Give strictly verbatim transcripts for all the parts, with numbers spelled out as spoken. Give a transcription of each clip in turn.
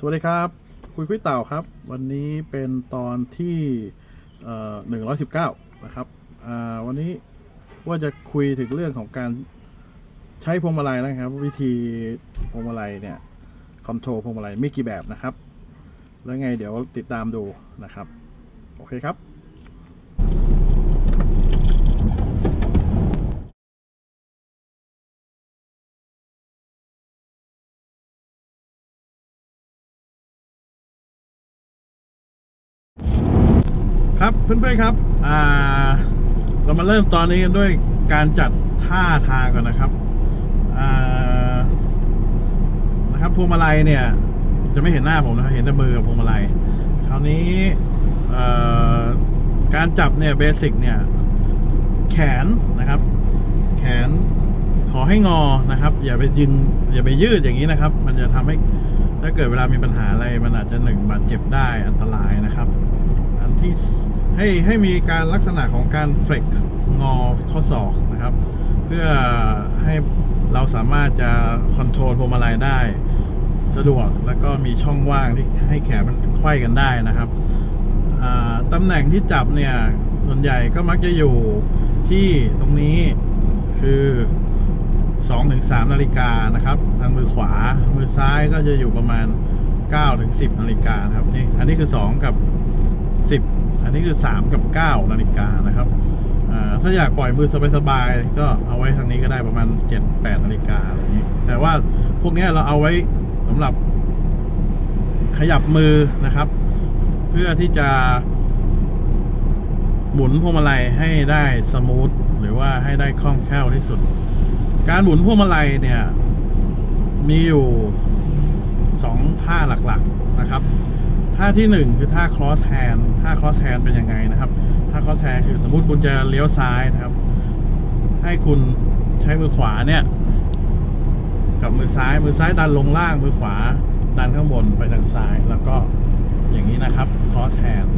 วัสดีครับคุยคุยเต่าครับวันนี้เป็นตอนที่หนึ่งร้อยสิบเก้านะครับวันนี้ว่าจะคุยถึงเรื่องของการใช้พวงมาลัยนะครับวิธีพวงมาลัยเนี่ยคอนโทรลพวงมาลัยมีกี่แบบนะครับแล้วไงเดี๋ยวติดตามดูนะครับโอเคครับครับเพื่อนๆครับอ่าเรามาเริ่มตอนนี้กันด้วยการจัดท่าทางก่อนนะครับอ่านะครับพวงมาลัยเนี่ยจะไม่เห็นหน้าผมนะครับเห็นแต่มือกับพวงมาลัยคราวนี้การจับเนี่ยเบสิกเนี่ยแขนนะครับแขนขอให้งอนะครับอย่าไปยืนอย่าไปยืดอย่างนี้นะครับมันจะทำให้ถ้าเกิดเวลามีปัญหาอะไรมันอาจจะหนึ่งบาดเจ็บได้อันตรายนะครับอันที่ให้ให้มีการลักษณะของการเฟล็กงอข้อศอกนะครับเพื่อให้เราสามารถจะคอนโทรลพวงมาลัยได้สะดวกแล้วก็มีช่องว่างที่ให้แขนมันไขว้กันได้นะครับตำแหน่งที่จับเนี่ยส่วนใหญ่ก็มักจะอยู่ที่ตรงนี้คือ สองถึงสาม นาฬิกานะครับทางมือขวามือซ้ายก็จะอยู่ประมาณ เก้าถึงสิบ นาฬิกาครับนี่อันนี้คือสองกับสิบอันนี้คือสามกับเก้านาฬิกานะครับถ้าอยากปล่อยมือสบายๆก็เอาไว้ทางนี้ก็ได้ประมาณ เจ็ด แปด นาฬิกาอะไรอย่างนี้แต่ว่าพวกนี้เราเอาไว้สำหรับขยับมือนะครับเพื่อที่จะหมุนพวงมาลัยให้ได้สมูทหรือว่าให้ได้คล่องแคล่วที่สุดการหมุนพวงมาลัยเนี่ยมีอยู่สองท่าหลักๆนะครับท่าที่หนึ่งคือท่าครอสแฮนด์ท่าครอสแฮนด์เป็นยังไงนะครับท่าครอสแฮนด์คือสมมุติคุณจะเลี้ยวซ้ายนะครับให้คุณใช้มือขวาเนี่ยกับมือซ้ายมือซ้ายดันลงล่างมือขวาดันข้างบนไปทางซ้ายแล้วก็อย่างนี้นะครับครอสแฮนด์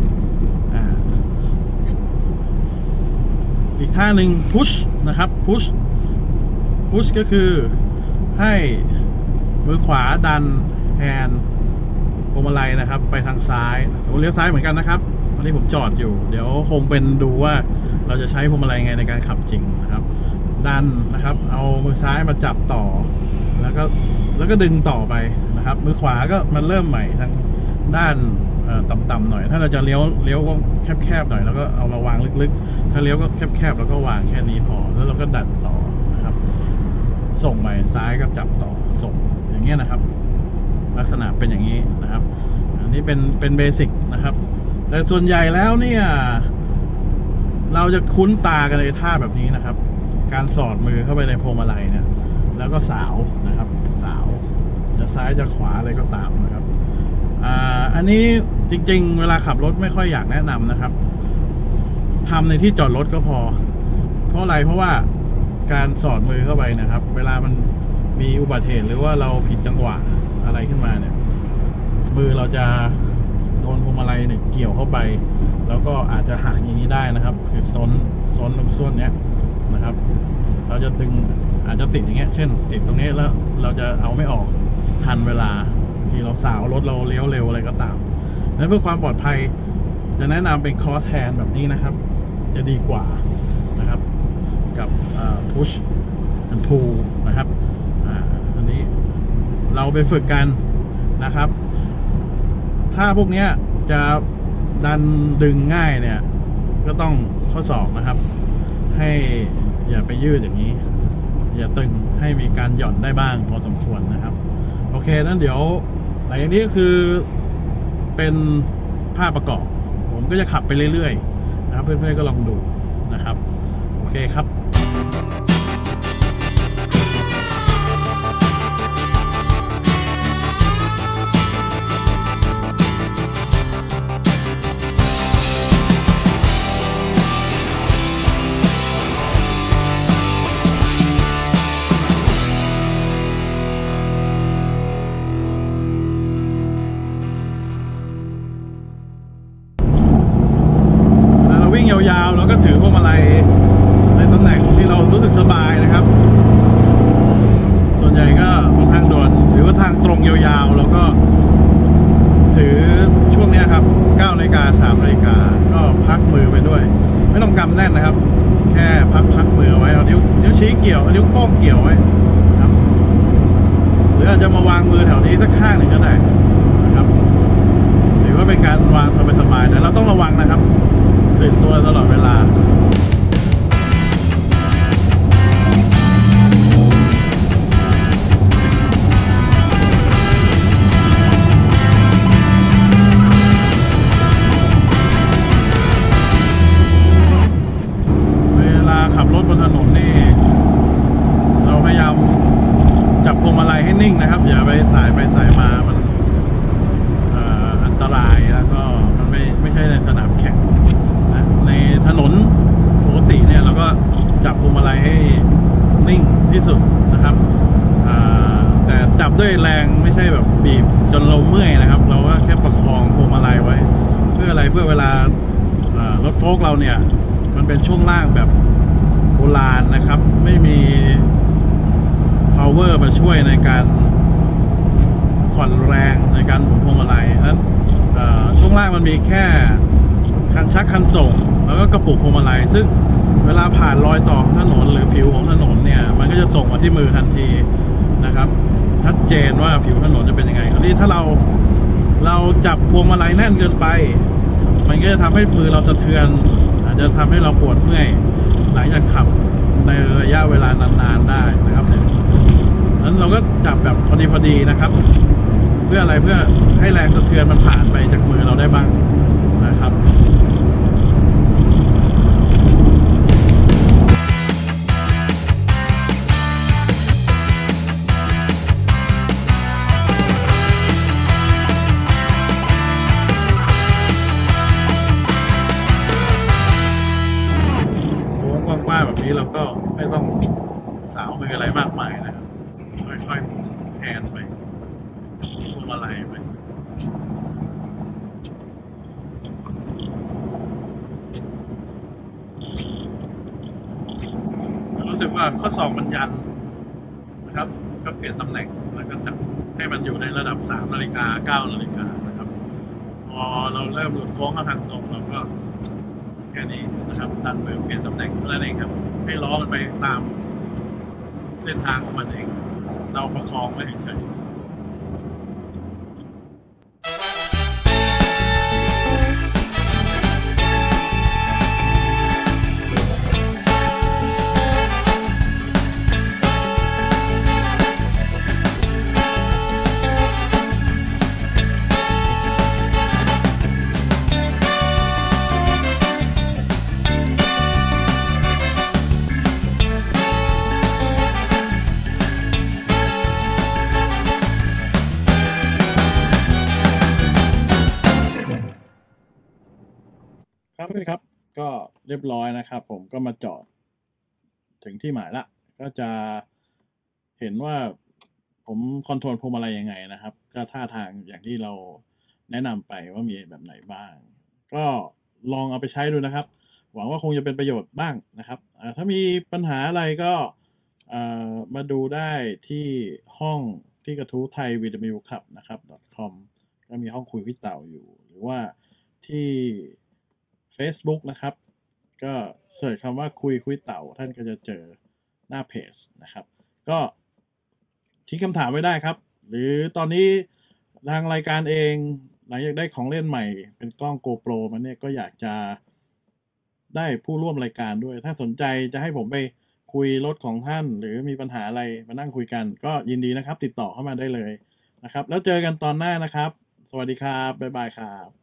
อีกท่าหนึ่งพุชนะครับพุชพุชก็คือให้มือขวาดันแฮนด์พวงมาลัยนะครับไปทางซ้ายผมเลี้ยวซ้ายเหมือนกันนะครับวันนี้ผมจอดอยู่เดี๋ยวคงเป็นดูว่าเราจะใช้พวงมาลัยไงในการขับจริงนะครับดันนะครับเอามือซ้ายมาจับต่อแล้วก็แล้วก็ดึงต่อไปนะครับมือขวาก็มันเริ่มใหม่ทางด้านต่ำๆหน่อยถ้าเราจะเลี้ยวเลี้ยวก็แคบๆหน่อยแล้วก็เอามาวางลึกๆถ้าเลี้ยวก็แคบๆแล้วก็วางแค่นี้พอแล้วเราก็ดันต่อนะครับส่งไปซ้ายก็จับต่อส่งอย่างเงี้ยนะครับลักษณะเป็นอย่างนี้นะครับอันนี้เป็นเป็นเบสิกนะครับแต่ส่วนใหญ่แล้วเนี่ยเราจะคุ้นตากันในท่าแบบนี้นะครับการสอดมือเข้าไปในพวงมาลัยเนี่ยแล้วก็สาวนะครับสาวจะซ้ายจะขวาอะไรก็ตามนะครับอ่าอันนี้จริงๆเวลาขับรถไม่ค่อยอยากแนะนำนะครับทำในที่จอดรถก็พอเพราะอะไรเพราะว่าการสอดมือเข้าไปนะครับเวลามันมีอุบัติเหตุหรือว่าเราผิดจังหวะอะไรขึ้นมาเนี่ยมือเราจะโดนพวงมาลัยเนี่ยเกี่ยวเข้าไปแล้วก็อาจจะหักอย่างนี้ได้นะครับคือซ้นซ้นตรงส่วนเนี้ยนะครับเราจะดึงอาจจะติดอย่างเงี้ยเช่นติดตรงนี้แล้วเราจะเอาไม่ออกทันเวลาที่เราสาวรถเราเลี้ยวเร็วอะไรก็ตามและเพื่อความปลอดภัยจะแนะนำเป็นคอร์สแฮนด์แบบนี้นะครับจะดีกว่านะครับกับพุชและพูลนะครับอันนี้เราไปฝึกกันนะครับถ้าพวกนี้จะดันดึงง่ายเนี่ยก็ต้องข้อศอกนะครับให้อย่าไปยืดอย่างนี้อย่าตึงให้มีการหย่อนได้บ้างพอสมควรนะครับโอเคนั้นเดี๋ยวหลังจากนี้คือเป็นภาพประกอบผมก็จะขับไปเรื่อยๆนะครับเพื่อนๆก็ลองดูนะครับโอเคครับยาวๆแล้วก็ถือพวงมาลัยในตำแหน่งนนะครับแค่พักพักมือไว้เอานิ้วนิ้วชี้เกี่ยวเอานิ้วโป้งเกี่ยวไว้ครับหรืออาจจะมาวางมือแถวนี้สักข้างหนึ่งก็ได้นะครับหรือว่าเป็นการวางสบายๆแต่เราต้องระวังนะครับตื่นตัวตลอดเวลาขับรถบนถนนนี่เราพยายามจับพวงมาลัยให้นิ่งนะครับอย่าไปสายไปสายมามันอันตรายแล้วก็มันไม่ไม่ใช่ในสนามแข่งนะในถนนปกติเนี่ยเราก็จับพวงมาลัยให้นิ่งที่สุดนะครับแต่จับด้วยแรงไม่ใช่แบบบีบจนเราเมื่อยนะครับเราก็แค่ประคองพวงมาลัยไว้เพื่ออะไรเพื่อเวลารถโฟล์กเราเนี่ยมันเป็นช่วงล่างแบบโบราณนะครับไม่มี power มาช่วยในการผ่อนแรงในการหมุนพวงมาลัยนั้นช่วงล่างมันมีแค่คันชักคันส่งแล้วก็กระปุกพวงมาลัยซึ่งเวลาผ่านรอยต่อถนนหรือผิวของถนนเนี่ยมันก็จะส่งมาที่มือทันทีนะครับชัดเจนว่าผิวถนนจะเป็นยังไงคราวนี้ถ้าเราเราจับพวงมาลัยแน่นเกินไปมันก็จะทำให้มือเราสะเทือนอาจจะทำให้เราปวดเมื่อยหลังจากขับในระยะเวลานานๆได้นะครับเนี่ยนั้นเราก็จับแบบพอดีพอดีนะครับเพื่ออะไรเพื่อให้แรงสะเทือนมันผ่านไปจากมือเราได้บ้างนะครับแบบนี้เราก็ไม่ต้องสาวมืออะไรมากมายนะครับค่อยๆแทนไปพวงมาลัยไปรู้สึกว่าข้อศอกมันยันนะครับก็เปลี่ยนตำแหน่งแล้วก็จับให้มันอยู่ในระดับสามนาฬิกาเก้านาฬิกานะครับพอเราเริ่มหลุดโค้งเข้าทางตรงเราก็แค่นี้นะครับดันมือเปลี่ยนตำแหน่งเท่านั้นเองครับให้ล้อมันไปตามเส้นทางของมันเองเราประคองไว้เฉยครับพี่ครับก็เรียบร้อยนะครับผมก็มาจอดถึงที่หมายละก็จะเห็นว่าผมคอนโทรลพวงมาลัยยังไงนะครับก็ท่าทางอย่างที่เราแนะนำไปว่ามีแบบไหนบ้างก็ลองเอาไปใช้ดูนะครับหวังว่าคงจะเป็นประโยชน์บ้างนะครับถ้ามีปัญหาอะไรก็มาดูได้ที่ห้องที่กระทู้ไทย วี ดับเบิลยู Club นะครับ .com ก็มีห้องคุยพี่เต่าอยู่หรือว่าที่ Facebook นะครับก็เสิร์ชคำว่าคุยคุยเต่าท่านก็จะเจอหน้าเพจนะครับก็ทิ้งคำถามไว้ได้ครับหรือตอนนี้ทางรายการเองหลังจากได้ของเล่นใหม่เป็นกล้อง GoPro มาเนี่ยก็อยากจะได้ผู้ร่วมรายการด้วยถ้าสนใจจะให้ผมไปคุยรถของท่านหรือมีปัญหาอะไรมานั่งคุยกันก็ยินดีนะครับติดต่อเข้ามาได้เลยนะครับแล้วเจอกันตอนหน้านะครับสวัสดีครับบ๊ายบายครับ